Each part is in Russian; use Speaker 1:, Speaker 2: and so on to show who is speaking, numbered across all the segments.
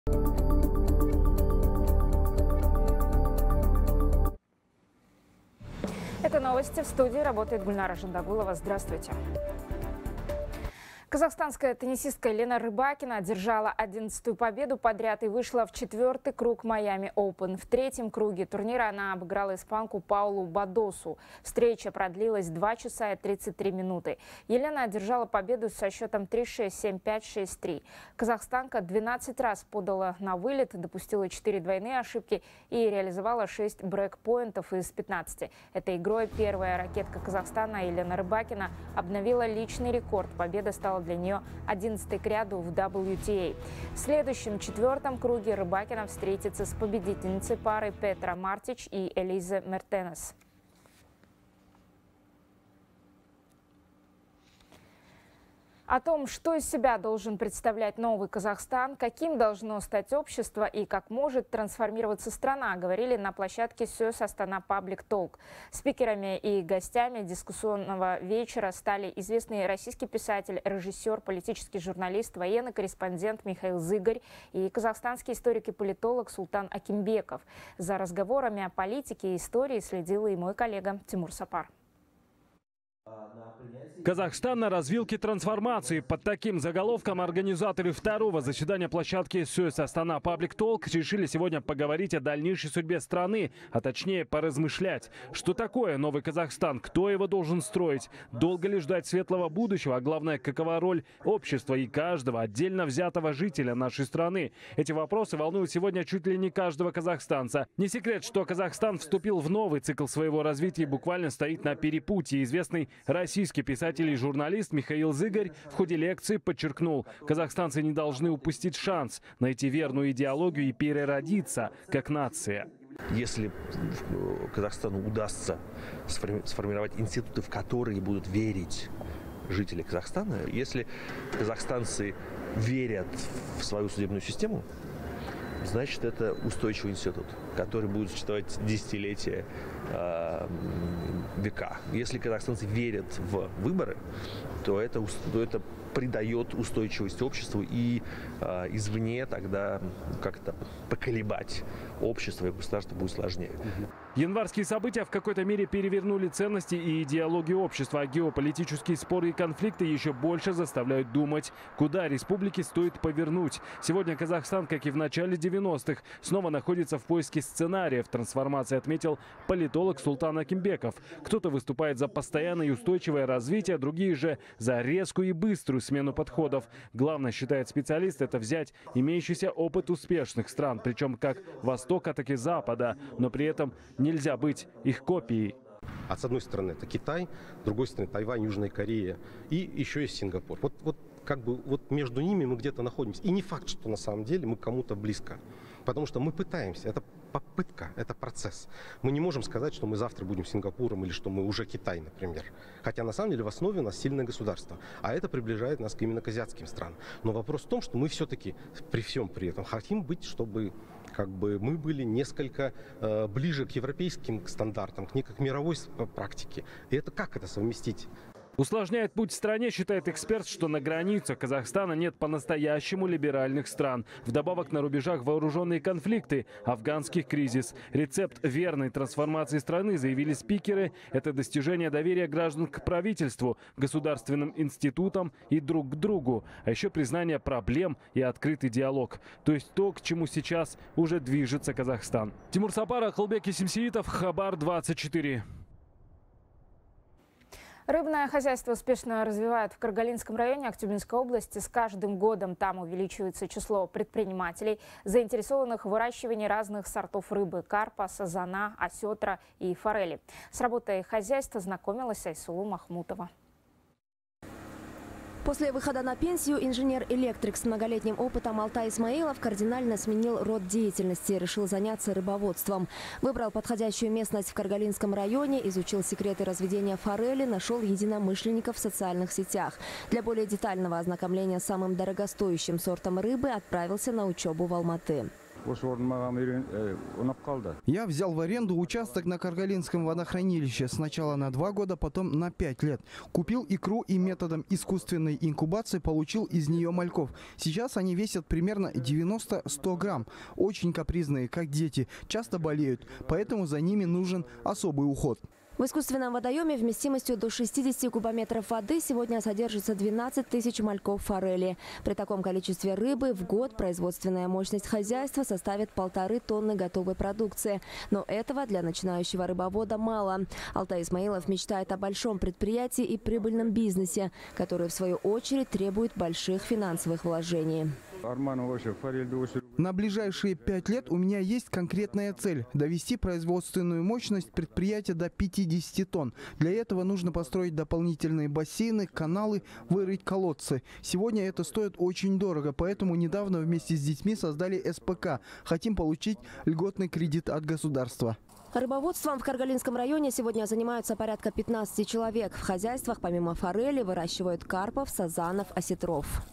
Speaker 1: Это новости. В студии работает Гульнара Жандагулова. Здравствуйте. Казахстанская теннисистка Елена Рыбакина одержала 11-ю победу подряд и вышла в 4-й круг Miami Open. В 3-м круге турнира она обыграла испанку Паулу Бадосу. Встреча продлилась 2 часа и 33 минуты. Елена одержала победу со счетом 3-6, 7-5, 6-3. Казахстанка 12 раз подала на вылет, допустила 4 двойные ошибки и реализовала 6 брейкпоинтов из 15. Этой игрой первая ракетка Казахстана Елена Рыбакина обновила личный рекорд. Победа стала для нее 11-й к ряду в WTA. В следующем 4-м круге Рыбакина встретится с победительницей пары Петра Мартич и Элиза Мертенес. О том, что из себя должен представлять новый Казахстан, каким должно стать общество и как может трансформироваться страна, говорили на площадке СОС Астана Паблик Толк. Спикерами и гостями дискуссионного вечера стали известный российский писатель, режиссер, политический журналист, военный корреспондент Михаил Зыгарь и казахстанский историк и политолог Султан Акимбеков. За разговорами о политике и истории следил и мой коллега Тимур Сапар.
Speaker 2: Казахстан на развилке трансформации. Под таким заголовком организаторы второго заседания площадки СОС Астана Паблик Толк решили сегодня поговорить о дальнейшей судьбе страны, а точнее поразмышлять. Что такое новый Казахстан? Кто его должен строить? Долго ли ждать светлого будущего? А главное, какова роль общества и каждого отдельно взятого жителя нашей страны? Эти вопросы волнуют сегодня чуть ли не каждого казахстанца. Не секрет, что Казахстан вступил в новый цикл своего развития и буквально стоит на перепутье. Известный российский писатель и журналист Михаил Зыгарь в ходе лекции подчеркнул, казахстанцы не должны упустить шанс найти верную идеологию и переродиться как нация.
Speaker 3: Если Казахстану удастся сформировать институты, в которые будут верить жители Казахстана, если казахстанцы верят в свою судебную систему, значит, это устойчивый институт, который будет существовать десятилетия, века. Если казахстанцы верят в выборы, то это придает устойчивость обществу, и извне тогда как-то поколебать общество и государство будет сложнее.
Speaker 2: Январские события в какой-то мере перевернули ценности и идеологию общества, а геополитические споры и конфликты еще больше заставляют думать, куда республике стоит повернуть. Сегодня Казахстан, как и в начале 90-х, снова находится в поиске сценариев трансформации, отметил политолог Султан Акимбеков. Кто-то выступает за постоянное и устойчивое развитие, другие же за резкую и быструю смену подходов. Главное, считает специалист, это взять имеющийся опыт успешных стран, причем как Востока, так и Запада, но при этом нельзя быть их копией.
Speaker 4: А с одной стороны это Китай, с другой стороны Тайвань, Южная Корея и еще есть Сингапур. Вот между ними мы где-то находимся. И не факт, что на самом деле мы кому-то близко. Потому что мы пытаемся, это попытка, это процесс. Мы не можем сказать, что мы завтра будем Сингапуром или что мы уже Китай, например. Хотя на самом деле в основе у нас сильное государство. А это приближает нас именно к азиатским странам. Но вопрос в том, что мы все-таки при всем при этом хотим быть, чтобы мы были несколько ближе к европейским стандартам, к мировой практике. И это как это совместить?
Speaker 2: Усложняет путь в стране, считает эксперт, что на границах Казахстана нет по-настоящему либеральных стран. Вдобавок на рубежах вооруженные конфликты, афганский кризис. Рецепт верной трансформации страны, заявили спикеры, это достижение доверия граждан к правительству, государственным институтам и друг к другу. А еще признание проблем и открытый диалог. То есть то, к чему сейчас уже движется Казахстан. Тимур Сапар, Ахылбек Есимсеитов, Хабар 24.
Speaker 1: Рыбное хозяйство успешно развивают в Каргалинском районе Актюбинской области. С каждым годом там увеличивается число предпринимателей, заинтересованных в выращивании разных сортов рыбы – карпа, сазана, осетра и форели. С работой хозяйства знакомилась Айсулу Махмутова.
Speaker 5: После выхода на пенсию инженер-электрик с многолетним опытом Алтай Исмаилов кардинально сменил род деятельности и решил заняться рыбоводством. Выбрал подходящую местность в Каргалинском районе, изучил секреты разведения форели, нашел единомышленников в социальных сетях. Для более детального ознакомления с самым дорогостоящим сортом рыбы отправился на учебу в Алматы.
Speaker 6: Я взял в аренду участок на Каргалинском водохранилище. Сначала на 2 года, потом на 5 лет. Купил икру и методом искусственной инкубации получил из нее мальков. Сейчас они весят примерно 90-100 грамм. Очень капризные, как дети. Часто болеют, поэтому за ними нужен особый уход.
Speaker 5: В искусственном водоеме вместимостью до 60 кубометров воды сегодня содержится 12 тысяч мальков форели. При таком количестве рыбы в год производственная мощность хозяйства составит 1,5 тонны готовой продукции. Но этого для начинающего рыбовода мало. Алтай Исмаилов мечтает о большом предприятии и прибыльном бизнесе, который в свою очередь требует больших финансовых вложений.
Speaker 6: На ближайшие 5 лет у меня есть конкретная цель – довести производственную мощность предприятия до 50 тонн. Для этого нужно построить дополнительные бассейны, каналы, вырыть колодцы. Сегодня это стоит очень дорого, поэтому недавно вместе с детьми создали СПК. Хотим получить льготный кредит от государства.
Speaker 5: Рыбоводством в Каргалинском районе сегодня занимаются порядка 15 человек. В хозяйствах помимо форели выращивают карпов, сазанов, осетров.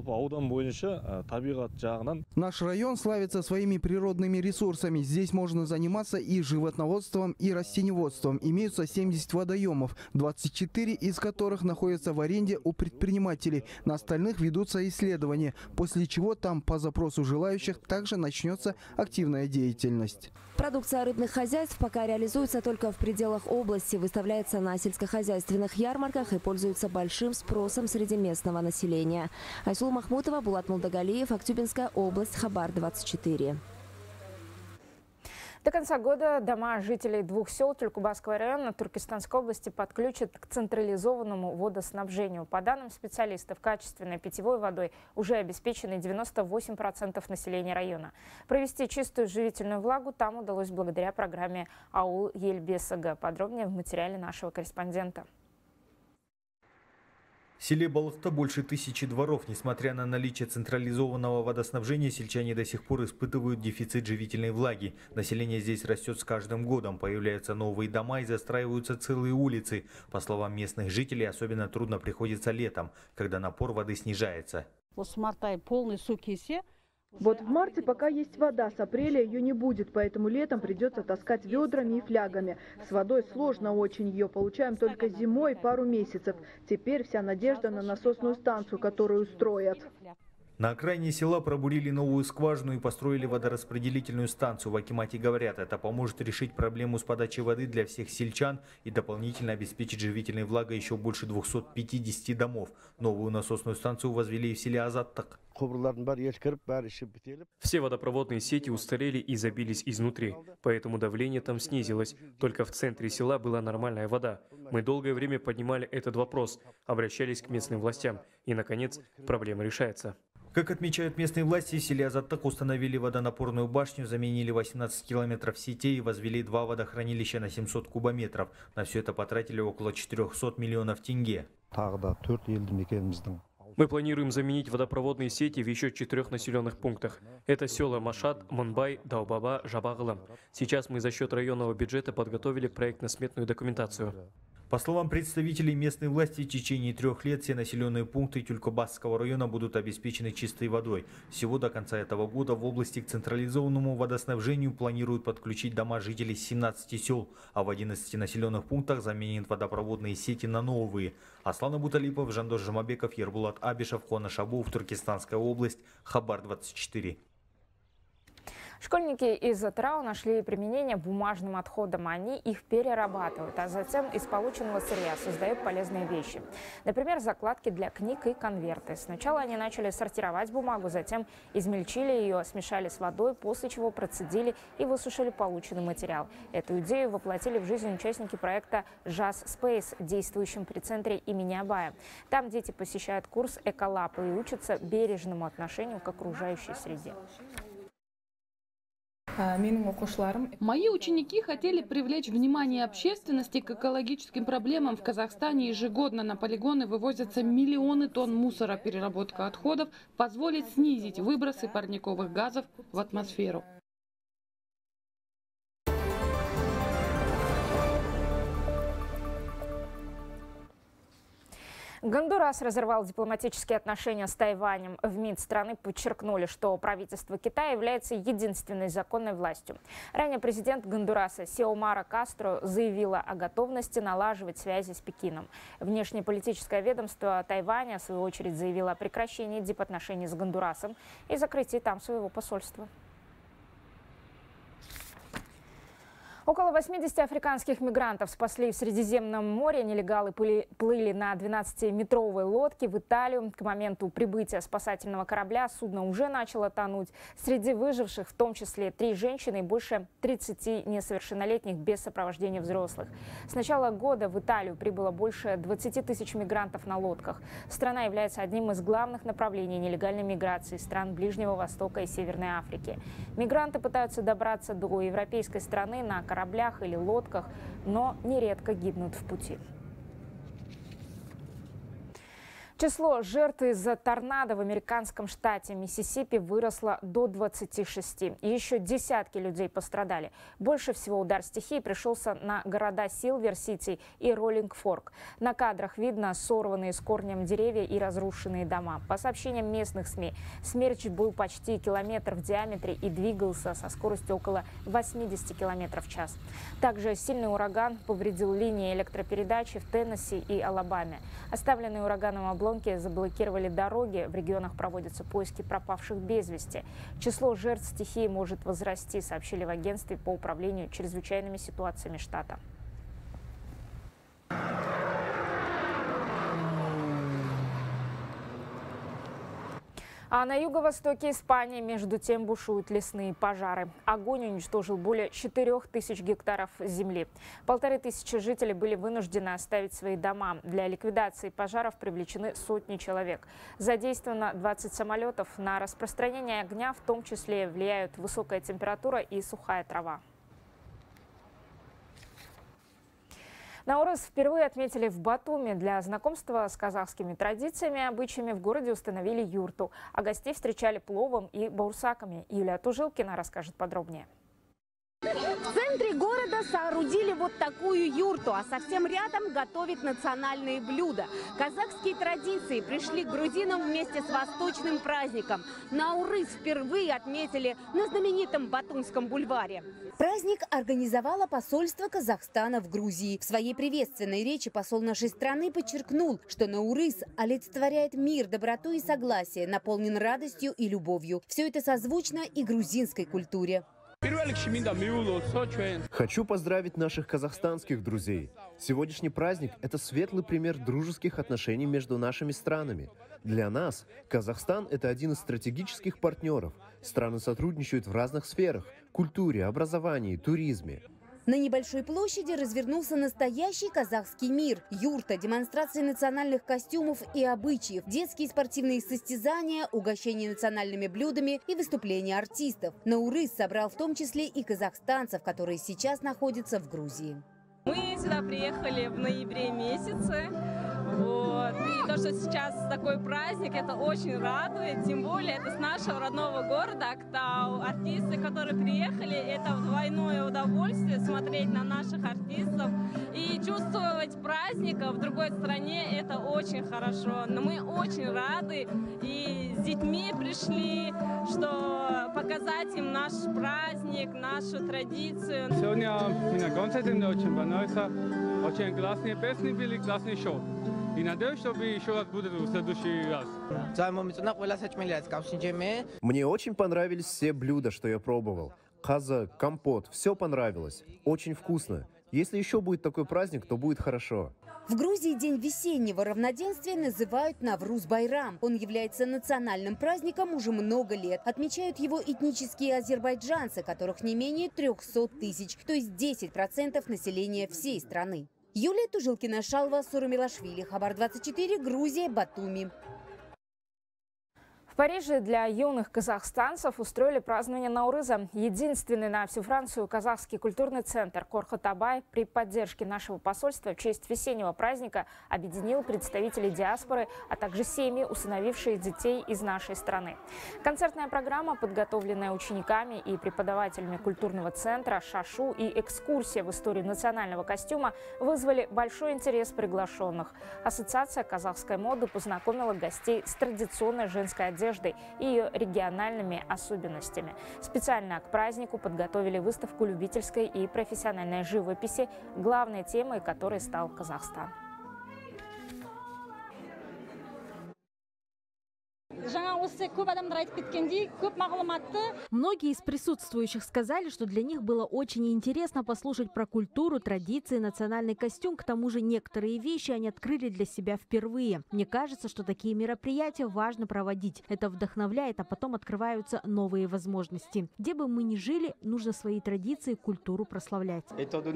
Speaker 6: Наш район славится своими природными ресурсами. Здесь можно заниматься и животноводством, и растениеводством. Имеются 70 водоемов, 24 из которых находятся в аренде у предпринимателей. На остальных ведутся исследования, после чего там по запросу желающих также начнется активная деятельность.
Speaker 5: Продукция рыбных хозяйств пока реализуется только в пределах области, выставляется на сельскохозяйственных ярмарках и пользуется большим спросом среди местного населения. Айсул Махмутова, Булат Мулдагалиев, Актюбинская область, Хабар 24.
Speaker 1: До конца года дома жителей 2 сел Тюлькубасского района Туркестанской области подключат к централизованному водоснабжению. По данным специалистов, качественной питьевой водой уже обеспечены 98% населения района. Провести чистую живительную влагу там удалось благодаря программе АУЛ Ельбесага. Подробнее в материале нашего корреспондента.
Speaker 7: В селе Балыкта больше 1000 дворов. Несмотря на наличие централизованного водоснабжения, сельчане до сих пор испытывают дефицит живительной влаги. Население здесь растет с каждым годом. Появляются новые дома и застраиваются целые улицы. По словам местных жителей, особенно трудно приходится летом, когда напор воды снижается.
Speaker 8: Вот в марте пока есть вода, с апреля ее не будет, поэтому летом придется таскать ведрами и флягами. С водой сложно очень, ее получаем только зимой пару месяцев. Теперь вся надежда на насосную станцию, которую устроят.
Speaker 7: На окраине села пробурили новую скважину и построили водораспределительную станцию. В акимате говорят, это поможет решить проблему с подачей воды для всех сельчан и дополнительно обеспечить живительной влагой еще больше 250 домов. Новую насосную станцию возвели и в селе Азаттык.
Speaker 9: Все водопроводные сети устарели и забились изнутри, поэтому давление там снизилось. Только в центре села была нормальная вода. Мы долгое время поднимали этот вопрос, обращались к местным властям, и, наконец, проблема решается.
Speaker 7: Как отмечают местные власти, в селе Азаттык установили водонапорную башню, заменили 18 километров сетей и возвели 2 водохранилища на 700 кубометров. На все это потратили около 400 миллионов тенге.
Speaker 9: Мы планируем заменить водопроводные сети в еще 4 населенных пунктах. Это села Машат, Монбай, Даубаба, Жабагылым. Сейчас мы за счет районного бюджета подготовили проектно-сметную документацию.
Speaker 7: По словам представителей местной власти, в течение 3 лет все населенные пункты Тюлькубасского района будут обеспечены чистой водой. Всего до конца этого года в области к централизованному водоснабжению планируют подключить дома жителей 17 сел, а в 11 населенных пунктах заменят водопроводные сети на новые. Аслан Абуталипов, Жандос Жамабеков, Ербулат Абишев, Хуана Шабуов, Туркестанская область, Хабар 24.
Speaker 1: Школьники из Атырау нашли применение бумажным отходам. Они их перерабатывают, а затем из полученного сырья создают полезные вещи. Например, закладки для книг и конверты. Сначала они начали сортировать бумагу, затем измельчили ее, смешали с водой, после чего процедили и высушили полученный материал. Эту идею воплотили в жизнь участники проекта Jazz Space, действующем при центре имени Абая. Там дети посещают курс «Эколаб» и учатся бережному отношению к окружающей среде.
Speaker 10: Мои ученики хотели привлечь внимание общественности к экологическим проблемам. В Казахстане ежегодно на полигоны вывозятся миллионы тонн мусора. Переработка отходов позволит снизить выбросы парниковых газов в атмосферу.
Speaker 1: Гондурас разорвал дипломатические отношения с Тайванем. В МИД страны подчеркнули, что правительство Китая является единственной законной властью. Ранее президент Гондураса Сиомара Кастро заявила о готовности налаживать связи с Пекином. Внешнеполитическое ведомство Тайваня, в свою очередь, заявило о прекращении дипотношений с Гондурасом и закрытии там своего посольства. Около 80 африканских мигрантов спасли в Средиземном море. Нелегалы плыли на 12-метровой лодке в Италию. К моменту прибытия спасательного корабля судно уже начало тонуть. Среди выживших в том числе 3 женщины и больше 30 несовершеннолетних без сопровождения взрослых. С начала года в Италию прибыло больше 20 тысяч мигрантов на лодках. Страна является одним из главных направлений нелегальной миграции стран Ближнего Востока и Северной Африки. Мигранты пытаются добраться до европейской страны на кораблях или лодках, но нередко гибнут в пути. Число жертв из-за торнадо в американском штате Миссисипи выросло до 26. Еще десятки людей пострадали. Больше всего удар стихии пришелся на города Силвер-Сити и Роллинг-Форк. На кадрах видно сорванные с корнем деревья и разрушенные дома. По сообщениям местных СМИ, смерч был почти километр в диаметре и двигался со скоростью около 80 км в час. Также сильный ураган повредил линии электропередачи в Теннесси и Алабаме. Оставленные ураганом обломки заблокировали дороги. В регионах проводятся поиски пропавших без вести. Число жертв стихии может возрасти, сообщили в агентстве по управлению чрезвычайными ситуациями штата. А на юго-востоке Испании, между тем, бушуют лесные пожары. Огонь уничтожил более 4000 гектаров земли. 1500 жителей были вынуждены оставить свои дома. Для ликвидации пожаров привлечены сотни человек. Задействовано 20 самолетов. На распространение огня в том числе влияют высокая температура и сухая трава. Наурыз впервые отметили в Батуми. Для знакомства с казахскими традициями и обычаями в городе установили юрту, а гостей встречали пловом и баурсаками. Юлия Тужилкина расскажет подробнее.
Speaker 11: В центре города соорудили вот такую юрту, а совсем рядом готовят национальные блюда. Казахские традиции пришли к грузинам вместе с восточным праздником. Наурыз впервые отметили на знаменитом Батумском бульваре.
Speaker 12: Праздник организовало посольство Казахстана в Грузии. В своей приветственной речи посол нашей страны подчеркнул, что Наурыз олицетворяет мир, доброту и согласие, наполнен радостью и любовью. Все это созвучно и грузинской культуре.
Speaker 13: Хочу поздравить наших казахстанских друзей. Сегодняшний праздник – это светлый пример дружеских отношений между нашими странами. Для нас Казахстан – это один из стратегических партнеров. Страны сотрудничают в разных сферах – культуре, образовании, туризме.
Speaker 12: На небольшой площади развернулся настоящий казахский мир. Юрта, демонстрации национальных костюмов и обычаев, детские спортивные состязания, угощения национальными блюдами и выступления артистов. Наурыз собрал в том числе и казахстанцев, которые сейчас находятся в Грузии.
Speaker 14: Мы сюда приехали в ноябре месяце. И то, что сейчас такой праздник, это очень радует. Тем более это с нашего родного города Актау. Артисты, которые приехали, это двойное удовольствие смотреть на наших артистов. И чувствовать праздник в другой стране, это очень хорошо. Но мы очень рады. И с детьми пришли, что показать им наш праздник, нашу традицию.
Speaker 15: Сегодня меня концерт очень понравился. Очень классные песни были, классный шоу. И надеюсь, что еще раз будет в следующий раз.
Speaker 13: Мне очень понравились все блюда, что я пробовал. Каза, компот, все понравилось. Очень вкусно. Если еще будет такой праздник, то будет хорошо.
Speaker 12: В Грузии день весеннего равноденствия называют Навруз-Байрам. Он является национальным праздником уже много лет. Отмечают его этнические азербайджанцы, которых не менее 300 тысяч, то есть 10% населения всей страны. Юлия Тужилкина, Шалва Сурамилашвили, Хабар 24, Грузия, Батуми.
Speaker 1: В Париже для юных казахстанцев устроили празднование Наурыза. Единственный на всю Францию казахский культурный центр Корхотабай при поддержке нашего посольства в честь весеннего праздника объединил представителей диаспоры, а также семьи, усыновившие детей из нашей страны. Концертная программа, подготовленная учениками и преподавателями культурного центра, шашу и экскурсия в историю национального костюма вызвали большой интерес приглашенных. Ассоциация казахской моды познакомила гостей с традиционной женской одеждой и ее региональными особенностями. Специально к празднику подготовили выставку любительской и профессиональной живописи, главной темой которой стал Казахстан.
Speaker 16: Многие из присутствующих сказали, что для них было очень интересно послушать про культуру, традиции, национальный костюм. К тому же некоторые вещи они открыли для себя впервые. Мне кажется, что такие мероприятия важно проводить. Это вдохновляет, а потом открываются новые возможности. Где бы мы ни жили, нужно свои традиции, культуру прославлять.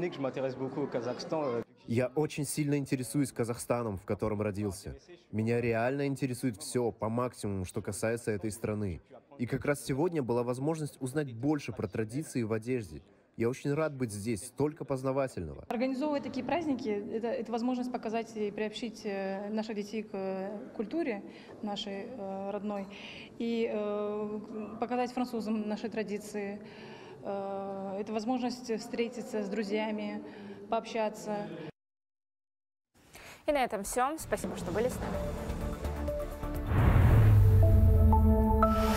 Speaker 13: Я очень сильно интересуюсь Казахстаном, в котором родился. Меня реально интересует все по максимуму, что касается этой страны. И как раз сегодня была возможность узнать больше про традиции в одежде. Я очень рад быть здесь, столько познавательного.
Speaker 17: Организовывать такие праздники – это возможность показать и приобщить наших детей к культуре нашей родной и показать французам наши традиции. Это возможность встретиться с друзьями, пообщаться.
Speaker 1: И на этом все. Спасибо, что были с нами.